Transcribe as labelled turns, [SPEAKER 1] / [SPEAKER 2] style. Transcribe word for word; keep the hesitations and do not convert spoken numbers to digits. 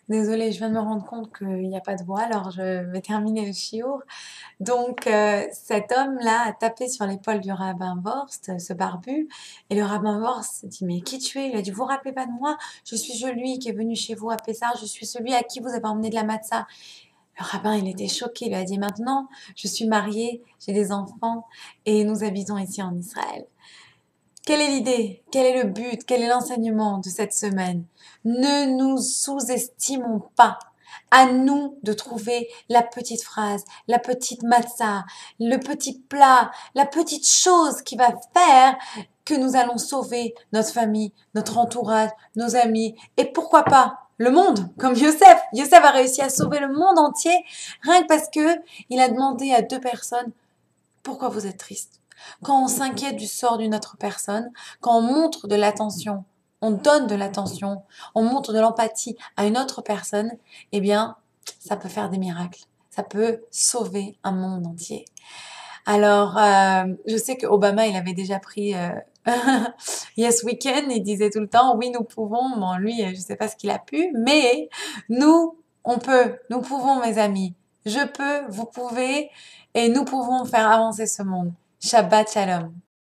[SPEAKER 1] Désolée, je viens de me rendre compte qu'il n'y a pas de voix, alors je vais terminer le chiour. Donc, euh, cet homme-là a tapé sur l'épaule du rabbin Worst, ce barbu, et le rabbin Worst dit, mais qui tu es? Il a dit, vous vous rappelez pas de moi? Je suis celui qui est venu chez vous à Pessah, je suis celui à qui vous avez emmené de la matzah. Le rabbin, il était choqué, il lui a dit, maintenant, je suis marié, j'ai des enfants, et nous habitons ici en Israël. Quelle est l'idée? Quel est le but? Quel est l'enseignement de cette semaine? Ne nous sous-estimons pas. À nous de trouver la petite phrase, la petite matzah, le petit plat, la petite chose qui va faire que nous allons sauver notre famille, notre entourage, nos amis et pourquoi pas le monde, comme Youssef. Youssef a réussi à sauver le monde entier rien que parce que il a demandé à deux personnes pourquoi vous êtes triste. Quand on s'inquiète du sort d'une autre personne, quand on montre de l'attention, on donne de l'attention, on montre de l'empathie à une autre personne, eh bien, ça peut faire des miracles. Ça peut sauver un monde entier. Alors, euh, je sais que Obama, il avait déjà pris euh, Yes Weekend, il disait tout le temps, oui, nous pouvons. Bon, lui, je ne sais pas ce qu'il a pu, mais nous, on peut, nous pouvons, mes amis. Je peux, vous pouvez, et nous pouvons faire avancer ce monde. Shabbat Shalom.